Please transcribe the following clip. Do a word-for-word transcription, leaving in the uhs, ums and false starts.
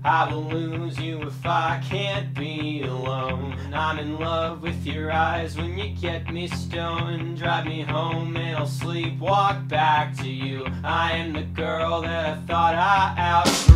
I will lose you if I can't be alone. I'm in love with your eyes when you get me stoned. Drive me home and I'll sleepwalk back to you. I am the girl that I thought I outgrew.